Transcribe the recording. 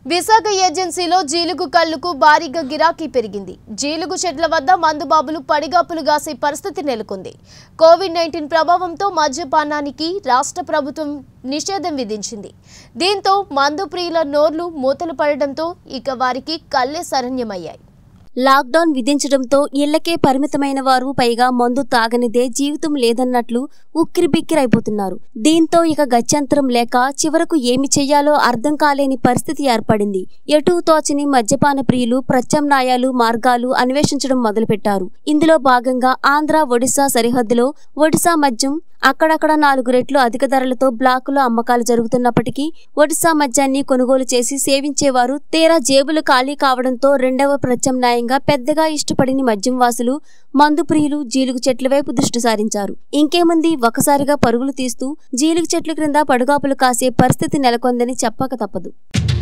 విశాఖ ఏజెన్సీలో జీలుగు కళ్ళుకు భారీగా గిరాకీ పెరిగింది. జీలుగు చెట్ల వద్ద మందుబాబులు పడిగాపులు గాసే పరిస్థితి నెలకొంది. కోవిడ్-19 ప్రభావంతో మద్యపానానికి రాష్ట్ర ప్రభుత్వం నిషేధం విధించింది. దీంతో మందు ప్రియుల నోర్లు మూతలు పడడంతో ఇక వారికి కళ్ళే శరణ్యమయ్యాయి. లాక్డౌన్ విధించడంతో ఇళ్లకే పరిమితమైన వారు పైగా మందు తాగనిదే జీవితం లేదన్నట్లు ఉక్కిరిబిక్కిరైపోతున్నారు. దీంతో ఇక గత్యంతరం లేక చివరకు ఏమి చెయ్యాలో అర్థం కాలేని పరిస్థితి ఏర్పడింది. ఎటూ తోచని మద్యపాన ప్రియులు ప్రత్యామ్నాయాలు మార్గాలు అన్వేషించడం మొదలుపెట్టారు. ఇందులో భాగంగా ఆంధ్ర ఒడిశా సరిహద్దులో ఒడిశా మద్యం అక్కడక్కడ 4 రెట్లు అధిక ధరలతో బ్లాకులో అమ్మకాలు జరుగుతున్నప్పటికీ ఒడిశా మద్యాన్ని కొనుగోలు చేసి సేవించేవారు తీరా జేబులు ఖాళీ కావడంతో రెండవ ప్రత్యామ్నాయంగా పెద్దగా ఇష్టపడిన మద్యం వాసులు మందు ప్రియులు జీలుగు చెట్ల వైపు దృష్టి సారించారు. ఇంకేముంది, ఒకసారిగా పరుగులు తీస్తూ జీలుగు చెట్ల క్రింద పడుగాపులు కాసే పరిస్థితి నెలకొందని చెప్పక తప్పదు.